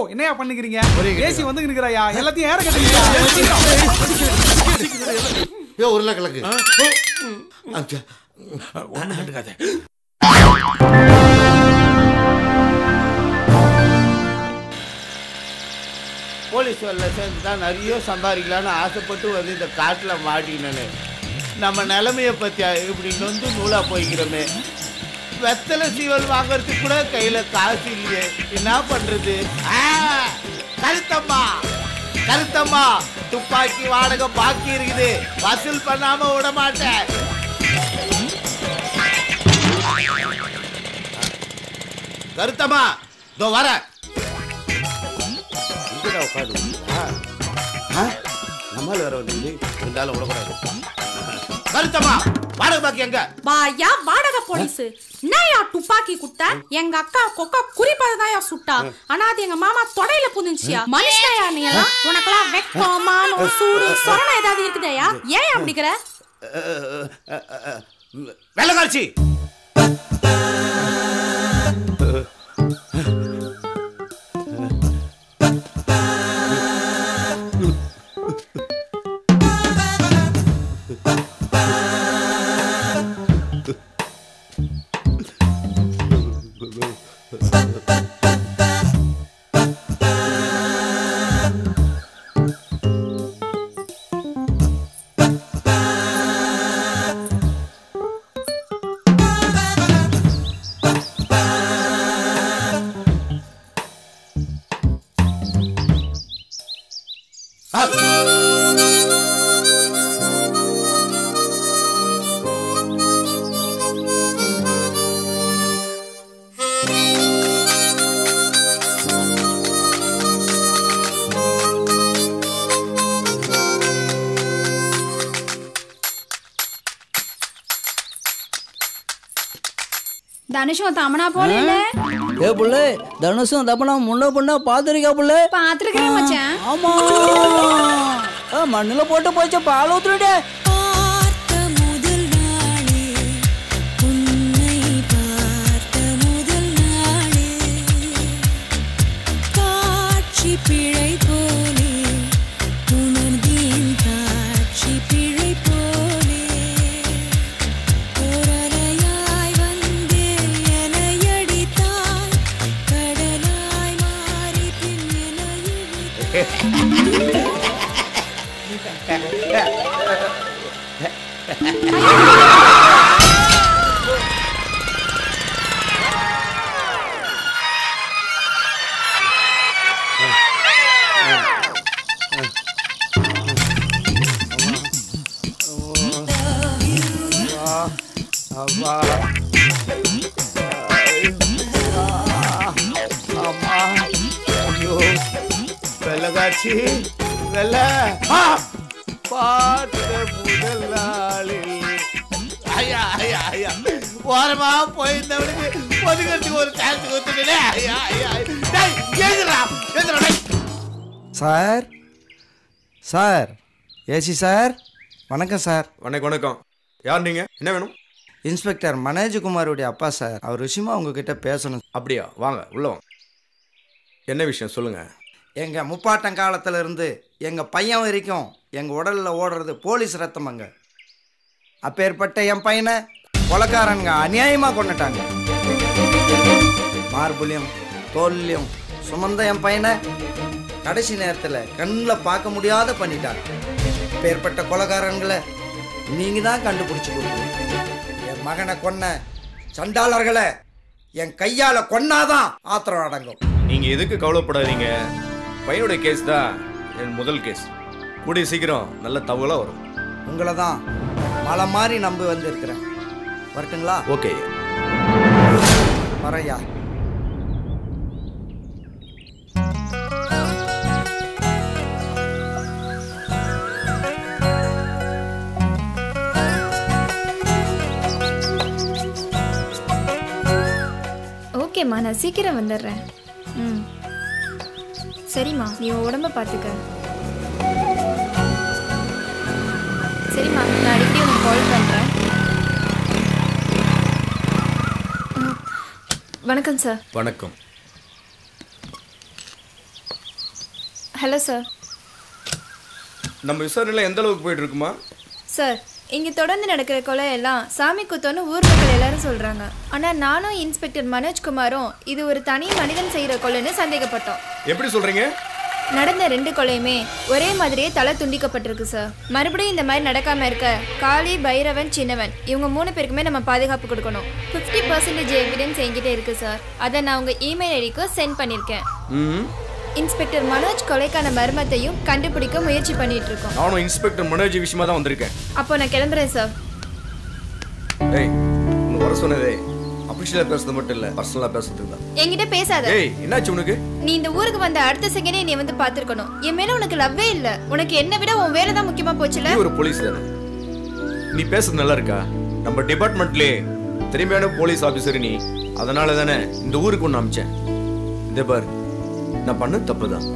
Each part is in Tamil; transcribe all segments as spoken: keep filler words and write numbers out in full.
என்னையா பண்ணிக்கிறீங்க? ஏசி வந்து நிக்கறாயா? எல்லாத்தையும் ஏற கட்டுங்க. ஏ உருளை கிழக்கு. ஒண்ணு கண்டுக்காத. போலீஸ் வேலை சேர்ந்து தான் நிறைய சம்பாதிக்கலான்னு ஆசைப்பட்டு வந்து இந்த காட்டில் மாட்டினேன்னு நம்ம நிலைமையை பற்றி இப்படி நொந்து நூலாக போய்க்கிறோமே. வெத்தலை சீவல் வாங்கறதுக்கு கூட கையில் காசு இல்லையே, என்ன பண்ணுறது? கருத்தம்மா கருத்தம்மா துப்பாக்கி வாடகை பாக்கி இருக்குது, வசூல் பண்ணாம விட மாட்டேன். கருத்தம்மா இதோ வர நம்மால் வர வந்து இருந்தாலும் விடக்கூடாது. கருத்தம்மா வாடகை பாக்கி எங்க? வாயா வாடகை போலீஸ் என்னையா துப்பாக்கி குட்ட? எங்க அக்கா கொக்கா குறிப்பதாயா சுட்டா. ஆனா அது எங்க மாமா தொடையில புந்துச்சியா. மனுஷயா நீ எல்லாம்? உனக்கெல்லாம் வெக்கம் மானம் சூடு சொரணை ஏதாவது இருக்குதையா? ஏன் அப்படிங்கிற? வெள்ளக்காட்சி தனுஷும் தமனா போல இல்ல. ஏ புள்ள தனுஷும் தமனா முன்ன பொண்ணா பாத்துருக்கா புள்ள? பாத்துருக்கேன் மச்சான். ஆமா மண்ணுல போட்டு போச்சு பால் ஊத்துறடே. வெள்ளக்காட்சி வெள்ள பாட்ட முதல் நாளில் ஐயா ஐயா ஐயா ஓரமா போயிருந்தவனுக்கு ஒதுக்கிறதுக்கு ஒரு சான்ஸ் கொடுத்துட்டே. ஐயா ஐயா கேக்குறா கேக்குறா. சார் சார் ஏசி சார் வணக்கம் சார். வணக்கம் வணக்கம். யார் நீங்க? என்ன வேணும்? இன்ஸ்பெக்டர் மனோஜ்குமாருடைய அப்பா சார். அவர் விஷயமா உங்ககிட்ட பேசணும். அப்படியா? வாங்க உள்ள வாங்க. என்ன விஷயம் சொல்லுங்க. எங்கள் முப்பாட்டம் காலத்தில் இருந்து எங்கள் பையன் வரைக்கும் எங்கள் உடலில் ஓடுறது போலீஸ் ரத்தமாங்க. அப்பேற்பட்ட என் பையனை கொலைக்காரனுங்க அநியாயமாக கொண்டுட்டாங்க. மார்புலையும் தோல்லையும் சுமந்த என் பையனை கடைசி நேரத்தில் கண்ணில் பார்க்க முடியாத பண்ணிட்டாங்க. அப்பேற்பட்ட கொலைக்காரன்களை நீங்கள் தான் கண்டுபிடிச்சி கொடுக்கணும். என் மகனை கொன்ன சண்டாளர்களை என் கையால் கொன்னாதான் ஆத்திரம் அடங்கும். நீங்கள் எதுக்கு கவலைப்படாதீங்க. பையனுடைய கேஸ் தான் என் முதல் கேஸ். கூடிய சீக்கிரம் நல்ல தகவலாக வரும். உங்களை தான் மலை மாதிரி நம்பி வந்து இருக்கிறேன். வரட்டுங்களா? ஓகே வரையா. ஓகேம்மா நான் சீக்கிரம் வந்துடுறேன். ம் சரிம்மா நீ உடம்ப பார்த்துக்க. சரிம்மா நான் அடிக்கடி உனக்கு கால் பண்ணுறேன். வணக்கம் சார். வணக்கம். Hello sir. நம்ம விசாரணையில் எந்த அளவுக்கு போயிட்டு இருக்குமா? சார், இங்கே தொடர்ந்து நடக்கிற கொலை எல்லாம் சாமி குத்தோன்னு ஊர் மக்கள் எல்லாரும் சொல்கிறாங்க. ஆனால் நானும் இன்ஸ்பெக்டர் மனோஜ்குமாரும் இது ஒரு தனி மனிதன் செய்கிற கொலைன்னு சந்தேகப்பட்டோம். எப்படி சொல்கிறீங்க? நடந்த ரெண்டு கொலையுமே ஒரே மாதிரியே தலை துண்டிக்கப்பட்டிருக்கு சார். மறுபடியும் இந்த மாதிரி நடக்காமல் இருக்க காளி, பைரவன், சின்னவன் இவங்க மூணு பேருக்குமே நம்ம பாதுகாப்பு கொடுக்கணும். ஃபிஃப்டி பர்சன்டேஜ் எவிடன்ஸ் என்கிட்ட இருக்குது சார். அதை நான் உங்கள் இமெயில் ஐடிக்கு சென்ட் பண்ணியிருக்கேன். இன்ஸ்பெக்டர் மனோஜ் கொலைக்கான மர்மத்தையும் கண்டுபிடிக்க முயற்சி பண்ணிட்டு இருக்கோம். நானும் இன்ஸ்பெக்டர் மனோஜ் விஷயமா தான் வந்திருக்கேன். அப்போ நான் கிளம்புறேன் சார். ஏய், உன்னை வர சொன்னதே அபிஷியலா பேசுறது மட்டும் இல்ல, பர்சனலா பேசுறது தான். என்கிட்ட பேசாத. ஏய், என்னாச்சு உனக்கு? நீ இந்த ஊருக்கு வந்த அடுத்த செகண்டே நீ வந்து பாத்துக்கணும். என் மேல உனக்கு லவ்வே இல்ல. உனக்கு என்ன விட உன் வேலை தான் முக்கியமா போச்சுல. நீ ஒரு போலீஸ் தானே. நீ பேசுறது நல்லா இருக்கா? நம்ம டிபார்ட்மெண்ட்லயே திறமையான போலீஸ் ஆபீசர் நீ. அதனால தானே இந்த ஊருக்கு ஒன்று அமிச்சேன். இதே பார், நான் பண்ண தப்பு தான்.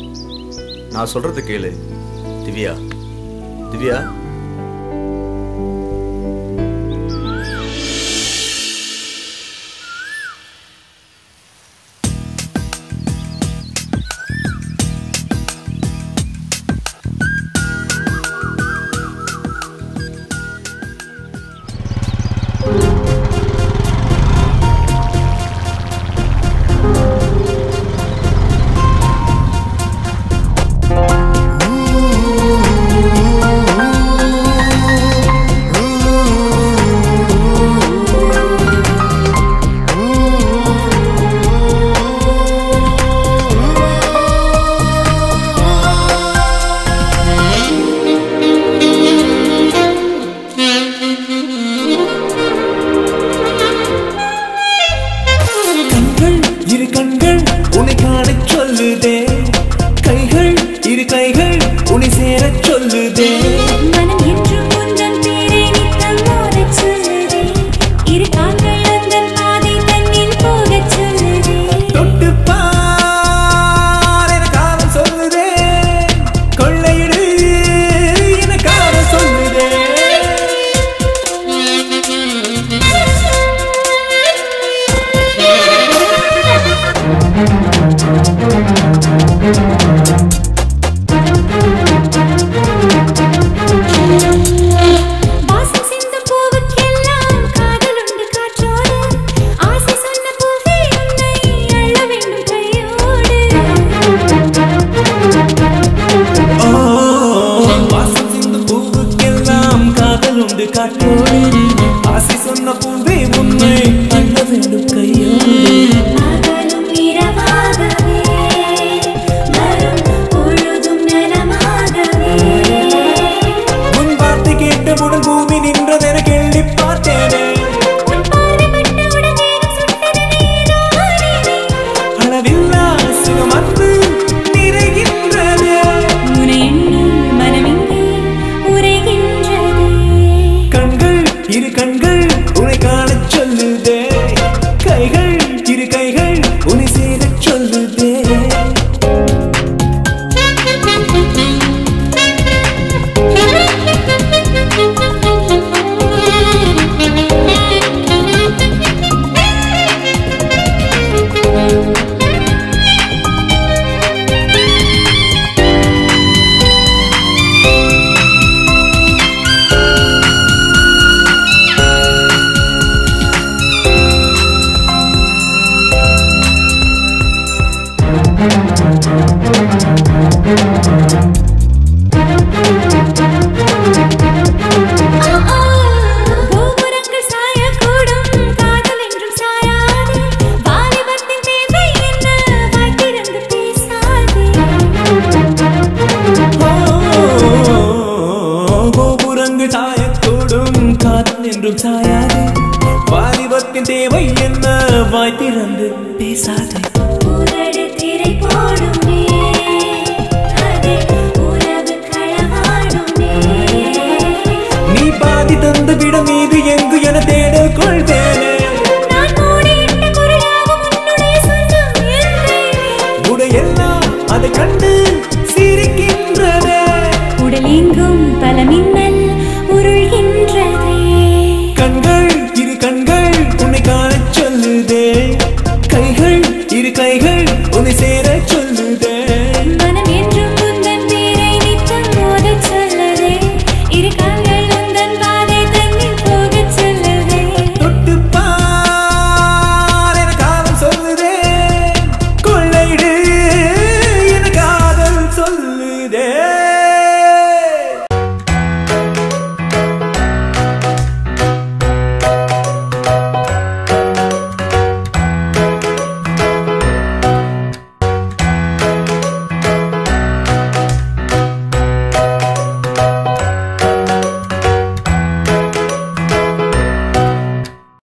நான் சொல்றது கேளு திவ்யா. திவ்யா, காற்றோடு